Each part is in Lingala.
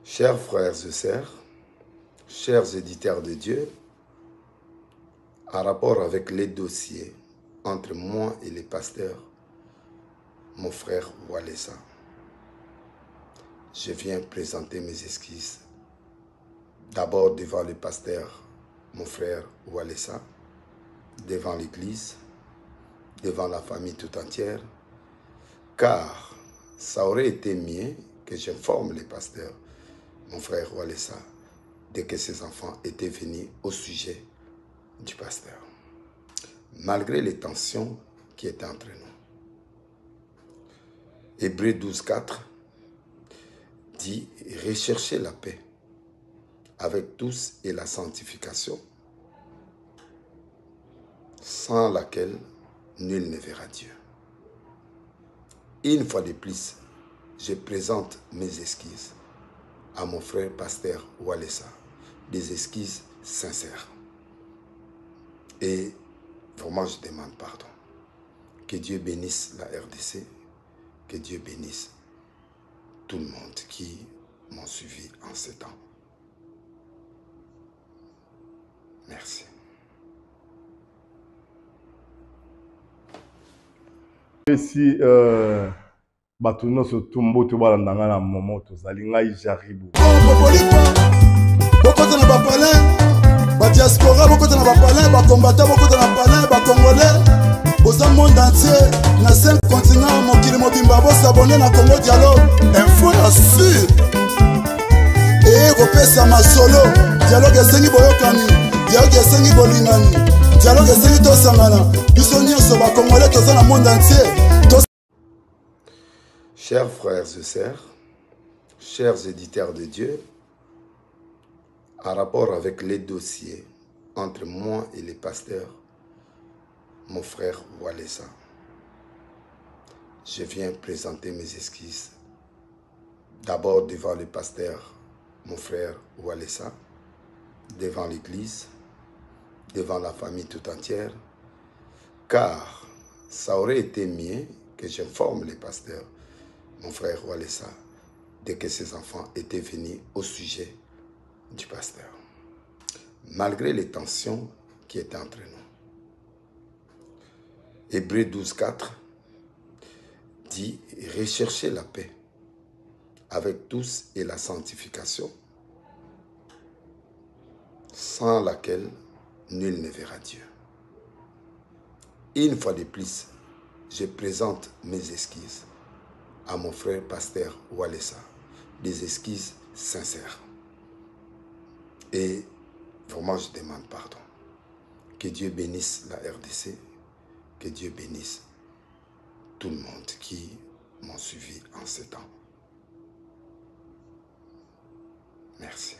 Chers frères et sœurs, chers éditeurs de Dieu, en rapport avec les dossiers entre moi et les pasteurs, mon frère Walesa, je viens présenter mes excuses. D'abord devant le pasteur, mon frère Walesa, devant l'église, devant la famille tout entière, car ça aurait été mieux que j'informe les pasteurs, mon frère Walesa, dès que ses enfants étaient venus au sujet du pasteur. Malgré les tensions qui étaient entre nous. Hébreux 12:4 dit « Recherchez la paix avec tous et la sanctification, sans laquelle nul ne verra Dieu. » Une fois de plus, je présente mes excuses à mon frère pasteur Walesa, des excuses sincères. Et vraiment, je demande pardon. Que Dieu bénisse la RDC, que Dieu bénisse tout le monde qui m'ont suivi en ce temps. Merci. Si Batuno se tumbo to balandanga na momo to zalinga ijaribu. Beaucoup de bapalais, ba diaspora, beaucoup de bapalais, ba combattants, beaucoup de bapalais, ba congolais. Au monde entier, na 5 continents, mon kili mobimba, bo s'abonner na Congo Dialogue. Info ya sûr. Et repesa ma solo. Dialogue esengi boyokani, dialogue esengi bolingani, dialogue esengi to sangana. Biso nyonso ba congolais to na monde entier. Chers frères et sœurs, chers éditeurs de Dieu, en rapport avec les dossiers entre moi et les pasteurs, mon frère Walesa, je viens présenter mes excuses. D'abord devant le pasteur, mon frère Walesa, devant l'église, devant la famille tout entière, car ça aurait été mieux que j'informe les pasteurs, mon frère Walesa, dès que ses enfants étaient venus au sujet du pasteur. Malgré les tensions qui étaient entre nous. Hébreux 12:4 dit « Recherchez la paix avec tous et la sanctification, sans laquelle nul ne verra Dieu. » Une fois de plus, je présente mes excuses à mon frère pasteur Walesa, des excuses sincères. Et vraiment, je demande pardon. Que Dieu bénisse la RDC, que Dieu bénisse tout le monde qui m'ont suivi en ce temps. Merci.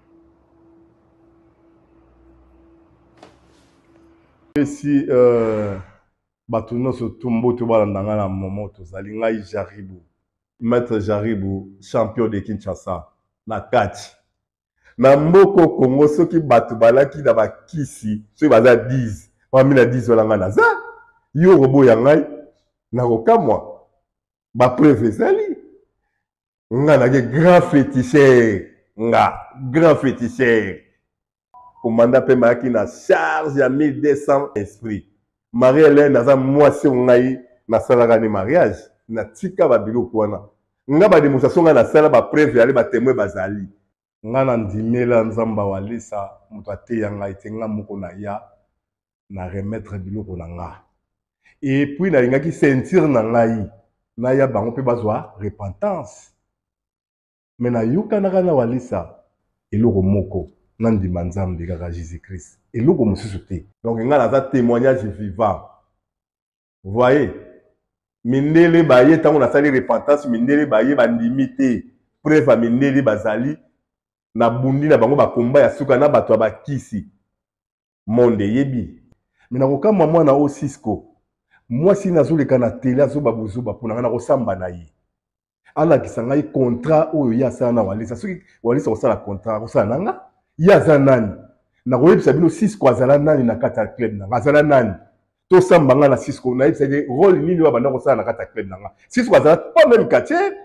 Si Batuno se tumbo to balandanga na momo to zalinga ijaribu. Maître Jaribu, champion de Kinshasa, na kati. Na mboko Congo soki batu balaki na bakisi, soki baza 10, pami na 10 olanga na za. Yo robo ya ngai na kokamwa. Ba preuve ezali. Nga na grand féticheur, grand féticheur. Commanda pe maraki na charge ya 1200 esprits. Marie-Hélène naza mwasi ngai na salaka ni mariage na tika ba biloko wana. Nga ba démonstration nga na sala ba preuve yali ba témoin bazali. Nga na ndimela nzamba Walesa muto ateya ngai te nga moko na ya na remettre biloko na nga. Et puis na lingaki sentir na ngai na ya bango pe bazwa repentance. Mais na yuka na Walesa eloko moko na ndima nzambe kaka Jésus-Christ. Eloko mosusu te. Donc nga naza témoignage vivant. Vous voyez? Mindele baye tango na sali repentance, mindele baye bandimité, preuve a mindele bazali na bundi na bango ba komba ya suka na bato ba kisi. Monde yebi. Mina ko kama mwana o Cisco. Moi si nazoleka na télé azoba bozuba pona na ko samba na ye. Ala kisanga contrat oyo ya sana na Walesa. Soki Walesa ko sala contrat ko sala nanga ya za nani. Na ko yebisa bino Cisco azala nani na kata club na. Azala nani. To sambanga na Cisco na yebisa de rôle nini wa banda ko sala na kata club na. Cisco azala pas même quartier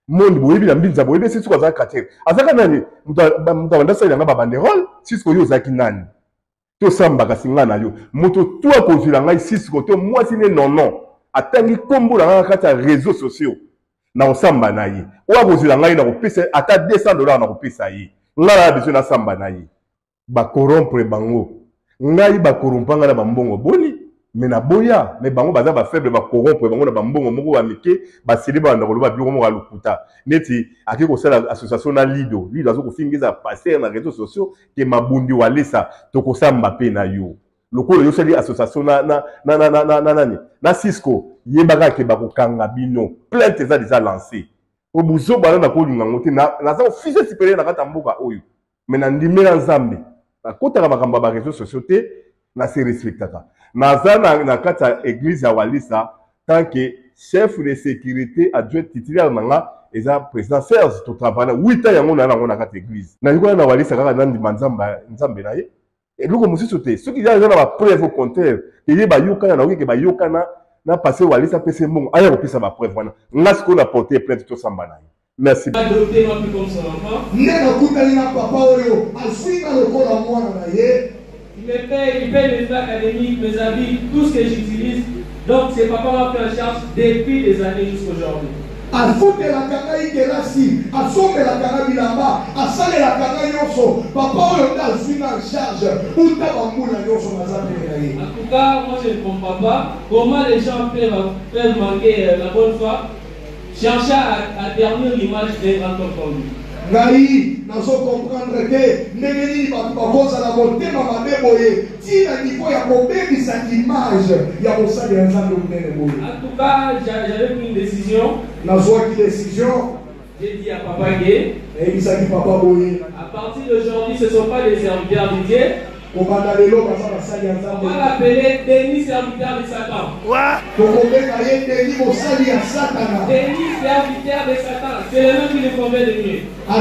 monde boyebi na mbinza boyebi Cisco aza quartier azaka nani mutawanda sa yanga babanderole Cisco yo zaki nani to samba kasinga na yo moto to akozila ngai Cisco to mwasi ne non atangi kombo na kata réseaux sociaux na osamba na ye o akozila ngai na kopesa ata $200 na kopesa ye ngala besoin na samba na ye ba corrompre bango ngai ba corrompanga na bambongo boni mais na boya mais bango baza ba faible ba corrompre bango na bambongo moko ba mike ba célébrer na koloba biro moko alukuta neti akiko sala association na lido azo kofingiza passer na réseaux sociaux ke mabundi walesa to kosamba pe na yo lokolo yo sali association na Cisco yebaka ke bakokanga bino plainte za déjà lancé o buzo bana na kolinga ngote na za officier supérieur na kata mboka oyo mais na ndimela nzambe akotaka makambo ba réseaux sociaux te na se respectaka naza na kata église ya Walisa tant que chef de sécurité adjoint titulaire nanga eza président Serge to travailler 8 ans yango na kata église na yiko na Walisa kaka nandi nzambe na ye eloko mosusu te soki ya na ba preuve au contraire ye ba yokana na oki ke ba yokana na passé Walisa pese mbongo aya kopesa ba preuve wana ngasiko na porter plainte to samba na ye. Merci. Adopté ma plus comme son enfant. Il paye mes frais académiques, mes habits, tout ce que j'utilise. Donc, c'est papa m'a pris en charge depuis des années jusqu'à aujourd'hui. A foutre la canaille qui est là, si, a sauver la canaille là-bas, a saler la canaille yoso, papa on a le en charge, ou t'as pas mou la yoso, ma zame. En tout cas, moi je ne comprends pas comment les gens peuvent manquer la bonne foi, chercher à ternir l'image d'un grand homme comme lui. Ngai, nous comprendre que Negeni Bakosa la bonté, ma boye, si la niveau ya kobébi cette image, ya bossa de ensemble boye. En tout cas, j'avais pris une décision. Une décision. J'ai dit à Papa Gay. Et il s'est dit Papa Boye. À partir d'aujourd'hui, ce ne sont pas des serviteurs de Dieu. On va l'appeler Denis serviteur de Satan. Denis serviteur de Satan. C'est le nom qui le convient de mieux.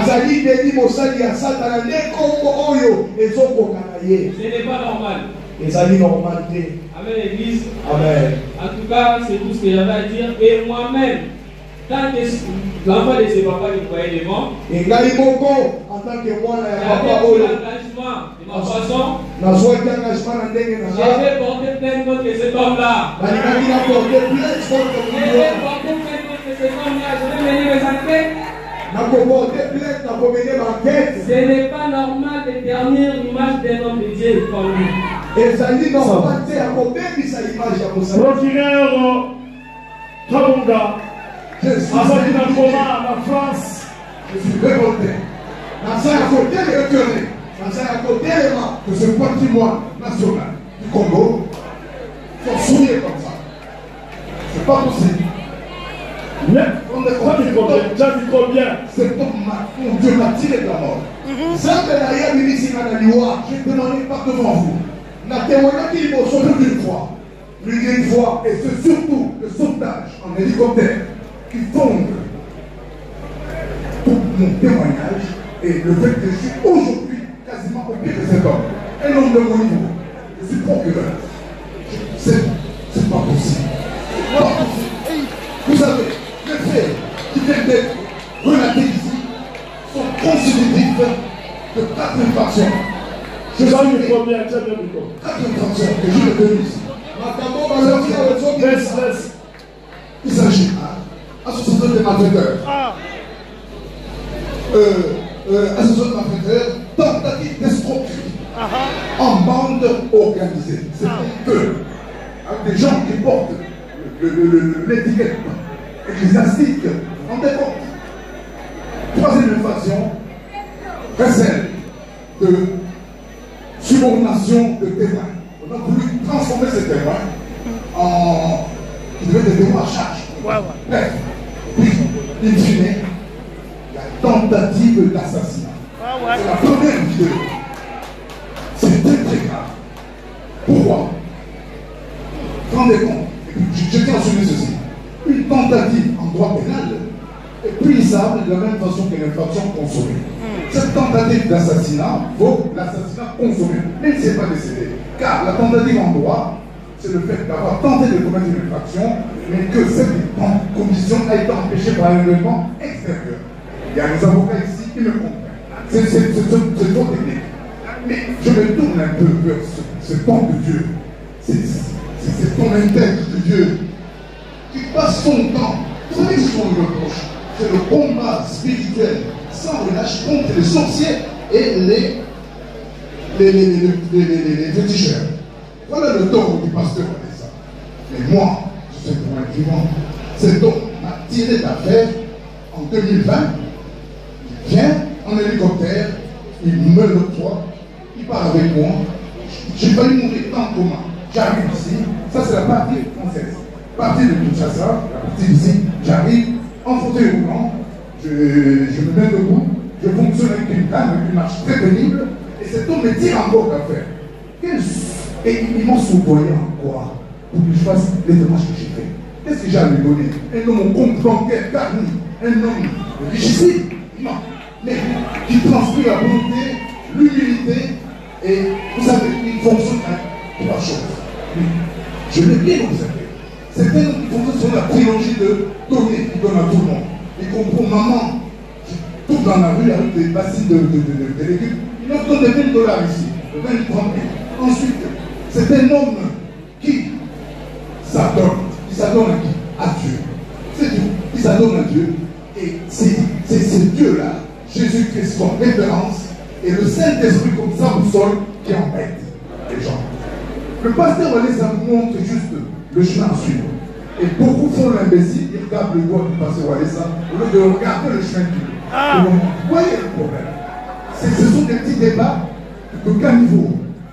Ce n'est pas normal. Amen, Église. Amen. En tout cas, c'est tout ce que j'avais à dire. Et moi-même, tant que l'enfant de ses papas qui croyait devant, et en tant que moi, l'engagement de ma façon, je vais porter plainte contre cet homme-là. Je vais porter plainte contre cet homme-là. Je vais mener mes enquêtes. Ce n'est pas normal de ternir l'image d'un homme de Dieu comme lui. Procureur Kabunga, Azali na Goma, la France. Je suis révolté. Naza à côté de retourner. Naza à côté de ce patrimoine national du Congo. Il faut souiller comme ça. C'est pas possible. On ne croit pas bien. Cet homme, Dieu m'a tiré de la mort. Je demandais pas devant vous. La témoignage qu'il m'a sauvé d'une fois. Une fois, et c'est surtout le sauvetage en hélicoptère qui fonde tout mon témoignage et le fait que je suis aujourd'hui quasiment au pied de cet homme. Un homme de mon niveau. Je suis procureur. C'est pas possible. Pas possible. Vous savez, les faits qui viennent d'être relatés ici sont constitutifs de 4 infractions. Je suis le premier à dire 4 infractions que je l'ai donné ici. Il s'agit association de malfaiteurs. Association de malfaiteurs, tentative d'escroquerie en bande organisée. C'est peu. Avec des gens qui portent l'étiquette ecclésiastique en décompte. Troisième infraction, recel de subordination de témoins. On a voulu transformer ces témoins en qui devaient des témoins à charge. Bref, puis, in fine, la tentative d'assassinat. C'est la première vidéo. C'est très très grave. Pourquoi? Rendez compte, je tiens à souligner ceci. Une tentative en droit pénal est punissable de la même façon que l'infraction consommée. Cette tentative d'assassinat vaut l'assassinat consommé, même si ce n'est pas décédé. Car la tentative en droit, c'est le fait d'avoir tenté de commettre une infraction, mais que cette commission a été empêchée par un événement extérieur. Il y a des avocats ici qui me comprennent. C'est trop technique. Mais je me tourne un peu vers ce temps de Dieu. C'est ton intègre de Dieu qui passe son temps. Vous savez ce qu'on lui reproche? C'est le combat spirituel sans relâche contre les sorciers et les féticheurs. Voilà le tort du pasteur Vanessa. Mais moi, je suis pour un vivant. Cet homme m'a tiré d'affaire en 2020. Il vient en hélicoptère, il me l'octroie, il part avec moi. J'ai failli mourir en coma. J'arrive ici, ça c'est la partie française. Partie de Kinshasa, la partie ici, j'arrive en fauteuil roulant, je me mets debout, je fonctionne avec une dame, avec une marche très pénible, et cet homme me tire encore d'affaire. Et ils m'ont soudoyé en quoi? Pour que je fasse les démarches que j'ai fait. Qu'est-ce que j'ai à lui donner? Un homme au compte bancaire garni, un homme richissime? Non. Mais qui transmet la bonté, l'humilité, et vous savez, il fonctionne à trois choses. Je l'ai bien observé. C'est un homme qui fonctionne sur la trilogie de donner, qui donne à tout le monde. Il comprend maman qui tourne dans la rue avec des bassines de légumes. Il leur donne des $20 ici, de 20, 30 000. Ensuite, c'est un homme qui s'adonne. Il s'adonne à qui? À Dieu. C'est tout. Il s'adonne à Dieu. Et c'est Dieu-là, Jésus-Christ comme référence, et le Saint-Esprit comme sa boussole qui embête les gens. Le pasteur Vanessa vous montre juste le chemin à suivre. Et beaucoup font l'imbécile, ils regardent le doigt du pasteur Vanessa au lieu de regarder le chemin du Vous voyez le problème? Ce sont des petits débats de caniveau.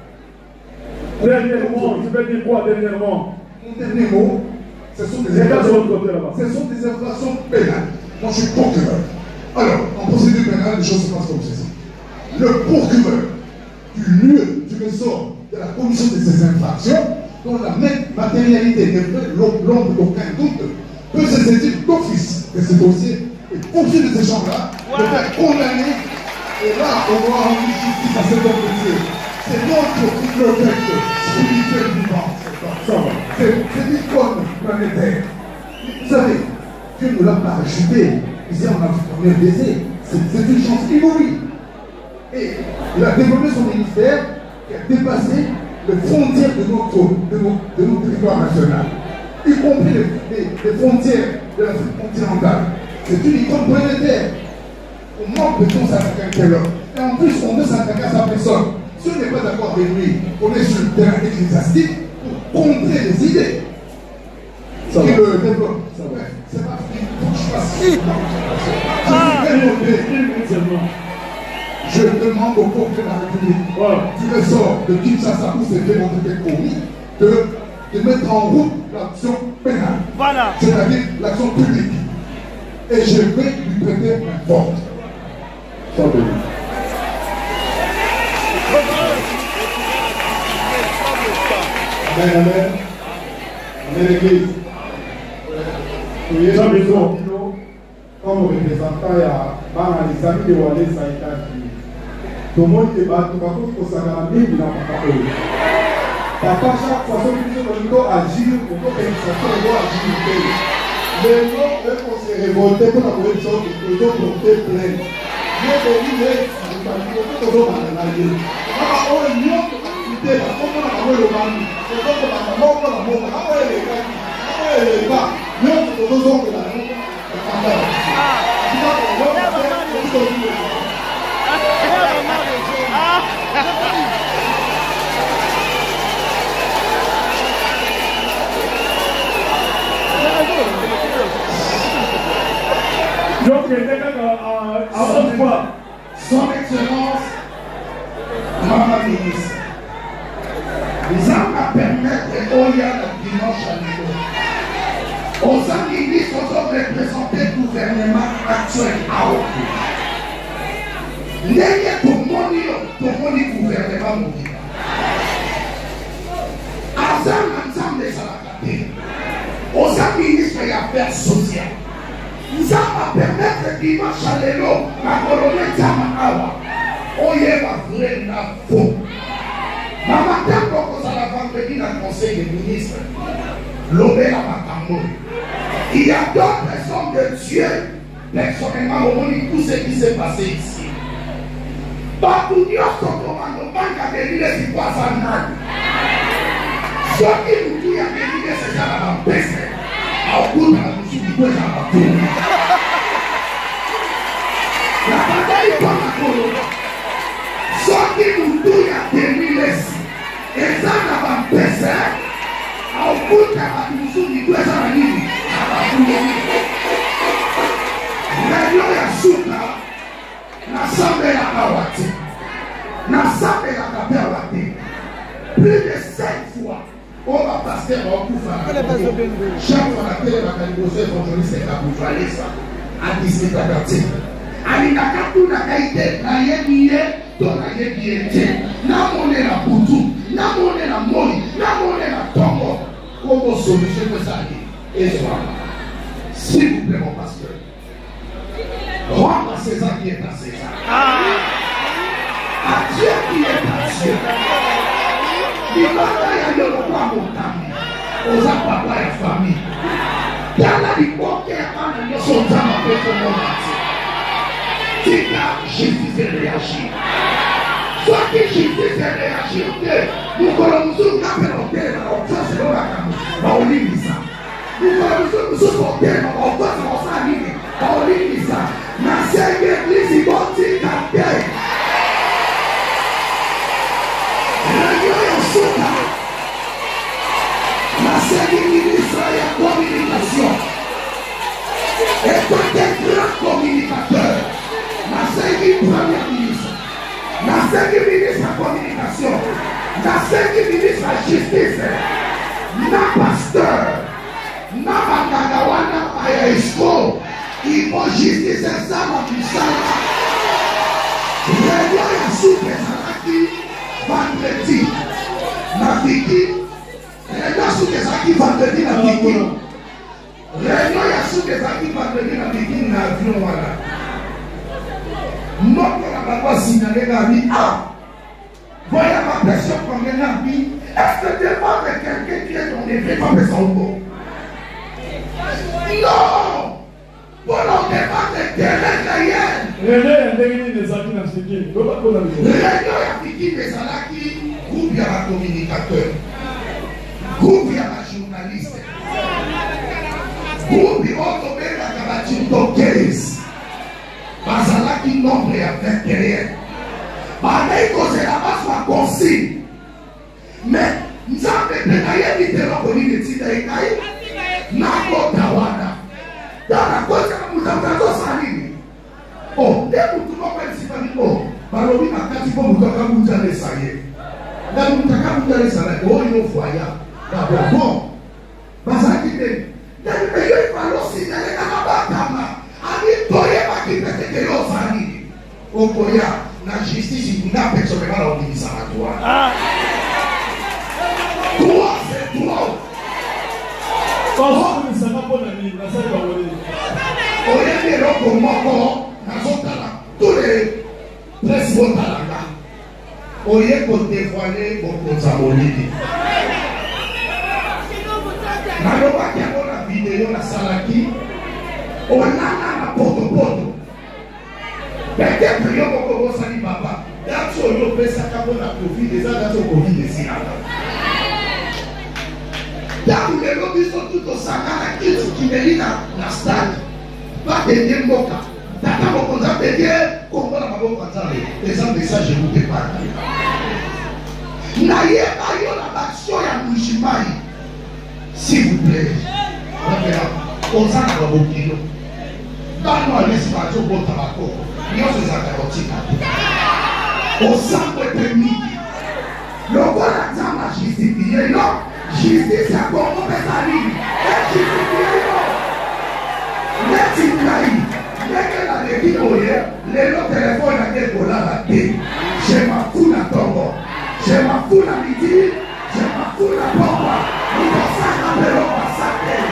Dernièrement, tu veux dire quoi dernièrement? Mon dernier mot, ce sont des infractions pénales. Moi, je suis procureur. Alors, en procédure pénale, les choses se passent comme ceci. Le procureur du lieu, du ressort de la commission de ces infractions, dont la matérialité n'est l'ombre d'aucun doute, peut se saisir d'office de ce dossier et poursuivre ces gens-là, de faire condamner. Et là, on va rendre justice à cet homme de Dieu. C'est notre bibliothèque spirituelle vivante. C'est l'icône planétaire. Vous savez, Dieu ne l'a pas acheté. Ici, on est baisé. C'est une chance inouïe. Et il a développé son ministère qui a dépassé les frontières de notre territoire national, y compris les frontières de l'Afrique continentale. C'est une icône planétaire. On manque de temps s'attaquer à quel homme. Et en plus, on veut s'attaquer à sa personne. Si on n'est pas d'accord avec lui, on est sur le terrain ecclésiastique pour contrer les idées qui le développent. C'est pas ce qu'il faut que je fasse. Je demande au peuple de la République du ressort de Kinshasa où c'est fait mon commis de mettre en route l'action pénale. Voilà. C'est-à-dire l'action publique. Et je vais lui prêter main forte. Amen, amen. Amen, l'église. Comme représentant à Bana, les amis de Walais, ça a été dit. Tout le monde est battu, par contre, il faut savoir la Bible dans papa. Papa, chaque fois que nous devons agir, nous devons agir. Les gens, eux, on s'est révolté pour la bonne chose, ils ont porté plainte. Dieu bénit, ils ont toujours dans la vie. Alors, on est mieux que l'activité, parce qu'on a le mari. C'est comme la mort, la mort, la mort, les gars, la mort, les gars. Mieux que nos hommes de la vie. Son Excellence, Madame ministre, nous allons permettre au Yad dimanche à l'école. Aux amis, nous avons représenté le gouvernement actuel à Oku. N'ayez pour mon gouvernement. Azam ensemble des salakatés. Aux amis, ministres et affaires sociales. Nous allons permettre dimanche à l'école, la colonne Zama Awa. Oye va vrai na faux. Maman, tant qu'on s'en a vendredi dans le conseil des ministres. L'obé la matambo. Il y a d'autres hommes de Dieu. Personnellement, au monde, tout ce qui s'est passé ici. Partout, il y a son commandement qui a délivré ses 300 ans. Ce qui nous dit à délivré ses gens à baisser. À bout de la musique du peuple à la tour. La bataille pour la colonne. Ce qui nous dit à délivré ses gens à baisser. À bout de la musique du peuple à la tour. Réunion ya suka na sambe ya kawati na sambe ya kapewati plus de 5 fois on va passer au Koufa chaque fois la télé va calibrer évangéliste et Kabouvalisa à 17 h alingaka tuna kaite na yebiye to na yebiye na mone na butu na mone na moi na mone na tongo comment solution ça et soit s'il vous plaît mon pasteur. Rends à César qui est à César. À Dieu qui est à Dieu. Il va y avoir le roi Montami. Aux papa et famille. Dans la licorne qui est à son temps après son moment. C'est là Jésus est réagi. Soit que Jésus est réagi. Nous connaissons nous appelons terre. Ça c'est l'on a on lit ça. Nous connaissons nous terre. On va ça lit. On lit ça. Na cette église, ils vont dire qu'à terre. Na cette église, il y a communication. Et toi, tu es grand communicateur. Na cette première ministre. Na cette ministre la communication. Na cette ministre la justice. Na pasteur. Na Magagawana Ayaisco. Il faut justice ça ma puissance. Réunion ya soupe ezalaki vendredi na Viki. Réunion soupe ezalaki vendredi na Viki. Réunion ya soupe ezalaki vendredi na Viki na avion wana. Moko na bango signalé na vie. Ah! Voyez ma pression combien na vie. Est-ce que tu parles de quelqu'un qui est dans les vrais pas besoin de non! Pour l'on débat de terrain derrière. Réunion ya Viki ezalaki groupe ya ba communicateur. Groupe ya ba journaliste. Groupe oyo tobengaka ba tiktokers. Bazalaki nombre ya 21. Bandai kozela baswa consigne. Mais nzambe mpe nayebi te lokoli netinda ekai nakota wana. Dans la cause de Moutazo Salini. Oh, dès que tu vas faire si tu oh, Balobi n'a pas dit pour Moutaka Moutale Saye. Dans Moutaka Moutale Saye, oh, il faut voyage. D'abord, bon, Bazaki, dans le pays, il faut aussi dans les Kamabatama. Ami Toye Baki Pete Kelo Salini. Oh, Koya, la justice, il n'a personne qui va l'organiser à toi. Toi, c'est toi. Quand ça va pas l'année, la salle va voler. Au lieu de l'autre, tous les principaux talents, au lieu de dévoiler beaucoup de Zamolini. Naloba qui a la vidéo, la salaki, on a la porte-porte. Peut-être que vous avez sali papa. D'ailleurs, vous avez fait ça quand on a profité des ans de Covid ici. Dans les lobbies sont tout au Sakara qui mérite la stade. Pas de Demboka. Tata Mokonza Pédier, Congo la Mabokanza. Les gens de ça, je vous prépare. Naye Bayo la Baction ya Mouchimai. S'il vous plaît. On s'en a Babokino. Dans nos l'espace au Botabako. Nous sommes à Karotika. On s'en peut permis. Le roi la dame a justifié, non? Justice à Congo Pétali. Et justifié, non? Let's les lots téléphones à quel dollar la paix. Je m'en fous la tombe. Je m'en fous la midi. Je m'en fous la pompe. Nous sommes ça dans le lot à sa paix.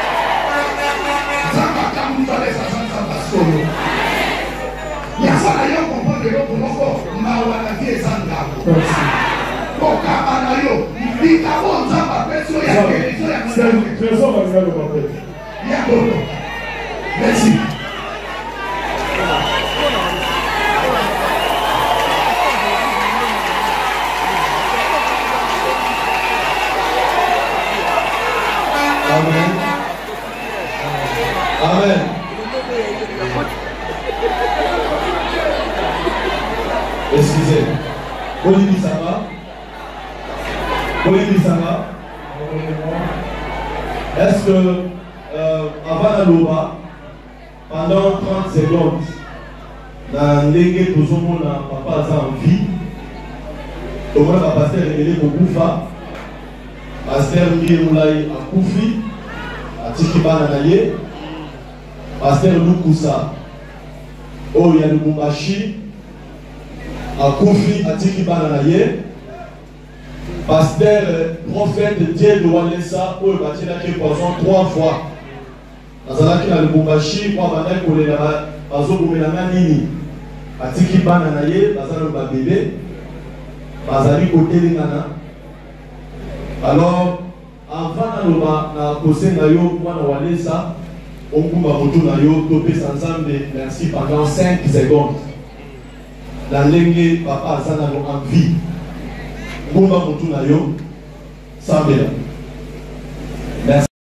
Ça va quand vous allez à Saint-Sambascolo. Il y a ça d'ailleurs qu'on prend de l'autre loco. Ma ouana vie est sans garde. Pour Kamanayo, Merci. Amen. Amen. Excusez. Bolivie, ça va? Bolivie, ça va? Est-ce que avant la loba, pendant 30 secondes, dans l'église, tout le monde n'a pas en vie, tout le monde va passer révélé pour Koufa, pasteur Mbiroulaï à Koufi, à Tikibana Naye, pasteur Lukusa, au Yanubumbashi, à Koufi, à Tikibana Naye, pasteur prophète Dieu de Walesa, où il va tirer la poisson 3 fois. Azalaki na Lubumbashi, kwa bandai kolela bazobomela nini. Atiki bana na ye, bazalo ba bébé, bazali kotelingana. Alors, avant na loba na kosenga yo mwana Walesa, okumba moto na yo topé ensemble merci pendant 5 secondes. La lenge papa azana lo en vie. Okumba moto na yo sambela.